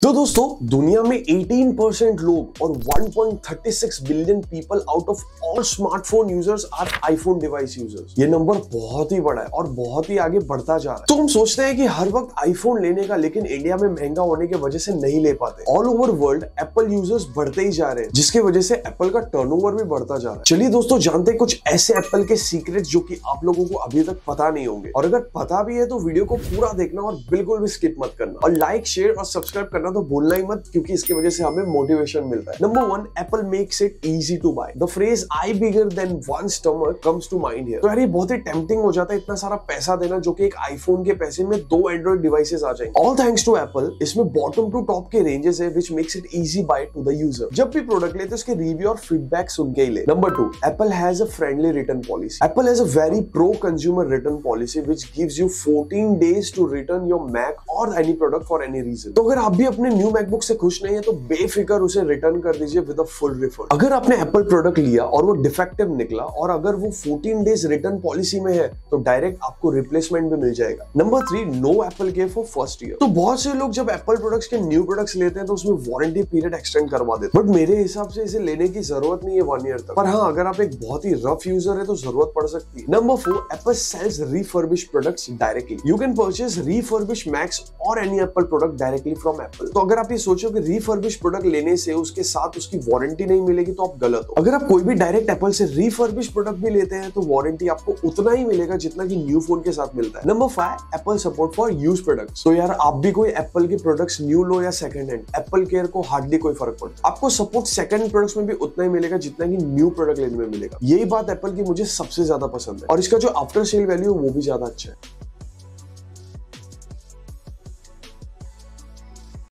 तो दोस्तों दुनिया में 18% लोग और 1.36 billion people out of all smartphone users are iPhone device users. ये नंबर बहुत ही बड़ा है और बहुत ही आगे बढ़ता जा रहा है। तो हम सोचते हैं कि हर वक्त आईफोन लेने का, लेकिन इंडिया में महंगा होने की वजह से नहीं ले पाते। All over world Apple users बढ़ते ही जा रहे हैं, जिसकी वजह से एप्पल का टर्नओवर भी बढ़ता जा रहा है। चलिए दोस्तों जानते हैं कुछ ऐसे एप्पल के सीक्रेट्स जो कि आप लोगों को अभी तक पता नहीं होंगे, और अगर पता भी है तो वीडियो को पूरा देखना और बिल्कुल भी स्किप मत करना, और लाइक, शेयर और सब्सक्राइब करना तो भूलना ही मत, क्योंकि इसकी वजह से हमें मोटिवेशन मिलता है। Number 1, Apple makes it easy to buy. The phrase eye bigger than one stomach comes to mind here. तो यार ये बहुत ही टेम्पटिंग हो जाता है इतना सारा पैसा देना, जो कि एक आईफोन के पैसे में 2 एंड्रॉइड डिवाइसेस आ जाएंगे। ऑल थैंक्स टू एप्पल, इसमें बॉटम टू टॉप के रेंजेस है which makes it easy buy to the user. जब भी प्रोडक्ट लेते उसके रिव्यू और फीडबैक सुन के ही ले। Number 2, Apple has a friendly return policy. Apple has a very pro consumer return policy which gives you 14 days to return your Mac और any product for any reason. तो अगर आप भी अपने न्यू मैकबुक से खुश नहीं है तो बेफिक्र उसे रिटर्न कर दीजिए विद अ फुल रिफंड। अगर आपने एप्पल प्रोडक्ट लिया और वो डिफेक्टिव निकला और अगर वो 14 डेज रिटर्न पॉलिसी में है तो डायरेक्ट आपको रिप्लेसमेंट भी मिल जाएगा। Number 3, no Apple care for first year. तो बहुत से लोग जब एप्पल प्रोडक्ट्स के न्यू प्रोडक्ट्स लेते हैं तो उसमें वारंटी पीरियड एक्सटेंड करवा देते हैं, बट मेरे हिसाब से इसे लेने की जरूरत नहीं है 1 ईयर तक। पर हाँ, अगर आप एक बहुत ही रफ यूजर है तो जरूरत पड़ सकती है। Number 4, Apple sells refurbish products directly. You can purchase refurbish Macs और any Apple product directly from Apple. तो अगर आप ये सोचो कि रिफर्बिश प्रोडक्ट लेने से उसके साथ उसकी वारंटी नहीं मिलेगी तो आप गलत हो। अगर आप कोई भी डायरेक्ट एप्पल से रिफर्बिश प्रोडक्ट भी लेते हैं तो वारंटी आपको उतना ही मिलेगा जितना कि न्यू फोन के साथ मिलता है। Number 5, Apple support for use products. तो यार आप भी कोई एप्पल के प्रोडक्ट्स न्यू लो या सेकंड हैंड, एप्पल केयर को हार्डली कोई फर्क पड़ता। आपको सपोर्ट सेकंड प्रोडक्ट्स में भी उतना ही मिलेगा जितना कि न्यू प्रोडक्ट लेने में मिलेगा। यही बात एप्पल की मुझे सबसे ज्यादा पसंद है, और इसका जो आफ्टर सेल वैल्यू वो भी ज्यादा अच्छा है।